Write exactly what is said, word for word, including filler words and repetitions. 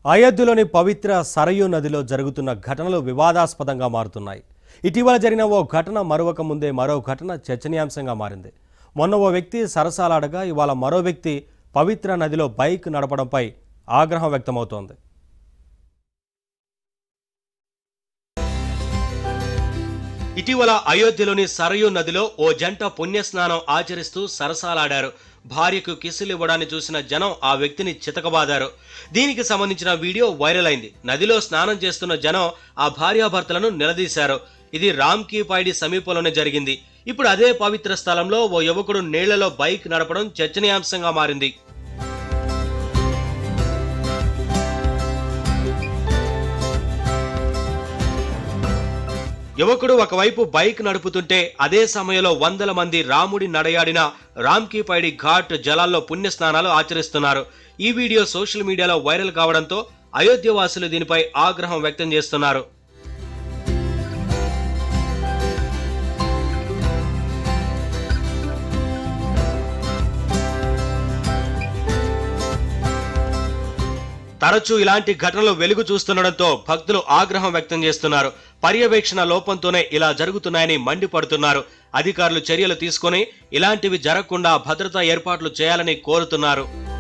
అయోధ్యలోని పవిత్ర సరయూ నదిలో జరుగుతున్న ఘటనలు వివాదాస్పదంగా మారుతున్నాయి. ఇటీవల జరిగిన ఓ ఘటన మరొక ముందే మరో ఘటన చర్చనీయాంశంగా మారింది. మొన్న ఓ వ్యక్తి సరసాలాడగా ఇవాళ మరో వ్యక్తి పవిత్ర నదిలో బైక్ నడపడంపై ఆగ్రహం వ్యక్తమవుతోంది. ఇటీవల అయోధ్యలోని సరయూ నదిలో ఓ జంట పుణ్యస్నానం ఆచరిస్తూ సరసాలాడారు. భార్యకు కిసులివ్వడాన్ని చూసిన జనం ఆ వ్యక్తిని చితకబాదారు. దీనికి సంబంధించిన వీడియో వైరల్ అయింది. నదిలో స్నానం చేస్తున్న జనం ఆ భార్యాభర్తలను నిలదీశారు. ఇది రామ్కీపాడి సమీపంలోనే జరిగింది. ఇప్పుడు అదే పవిత్ర స్థలంలో ఓ యువకుడు నీళ్లలో బైక్ నడపడం చర్చనీయాంశంగా మారింది. యువకుడు ఒకవైపు బైక్ నడుపుతుంటే అదే సమయంలో వందల మంది రాముడి నడయాడిన రామ్కీపాడి ఘాట్ జలాల్లో పుణ్యస్నానాలు ఆచరిస్తున్నారు. ఈ వీడియో సోషల్ మీడియాలో వైరల్ కావడంతో అయోధ్య వాసులు దీనిపై ఆగ్రహం వ్యక్తం చేస్తున్నారు. తరచూ ఇలాంటి ఘటనలు వెలుగు చూస్తుండటంతో భక్తులు ఆగ్రహం వ్యక్తం చేస్తున్నారు. పర్యవేక్షణ లోపంతోనే ఇలా జరుగుతున్నాయని మండిపడుతున్నారు. అధికారులు చర్యలు తీసుకొని ఇలాంటివి జరగకుండా భద్రతా ఏర్పాట్లు చేయాలని కోరుతున్నారు.